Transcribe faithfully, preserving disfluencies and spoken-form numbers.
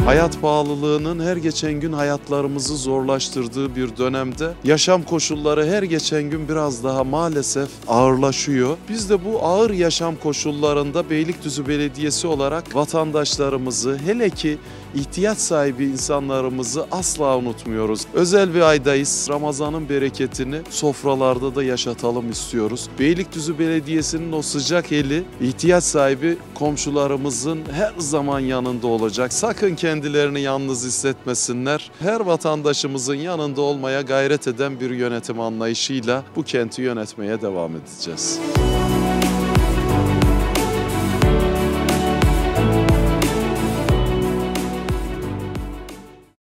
Hayat pahalılığının her geçen gün hayatlarımızı zorlaştırdığı bir dönemde yaşam koşulları her geçen gün biraz daha maalesef ağırlaşıyor. Biz de bu ağır yaşam koşullarında Beylikdüzü Belediyesi olarak vatandaşlarımızı, hele ki ihtiyaç sahibi insanlarımızı asla unutmuyoruz. Özel bir aydayız. Ramazan'ın bereketini sofralarda da yaşatalım istiyoruz. Beylikdüzü Belediyesi'nin o sıcak eli ihtiyaç sahibi komşularımızın her zaman yanında olacak. Sakın kendilerini yalnız hissetmesinler. Her vatandaşımızın yanında olmaya gayret eden bir yönetim anlayışıyla bu kenti yönetmeye devam edeceğiz.